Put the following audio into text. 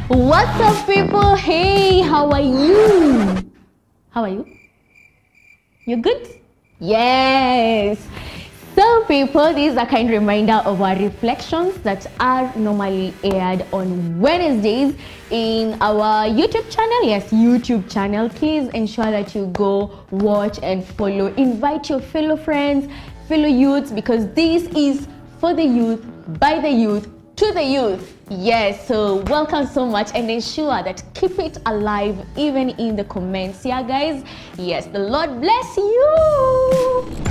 What's up, people? Hey, how are you? How are you? You good? Yes. So, people, this is a kind reminder of our reflections that are normally aired on Wednesdays in our YouTube channel. Yes, YouTube channel. Please ensure that you go watch and follow. Invite your fellow friends, fellow youths, because this is for the youth, by the youth, to the youth. Yes, so welcome so much, and ensure that keep it alive even in the comments. Yeah, guys. Yes, the Lord bless you.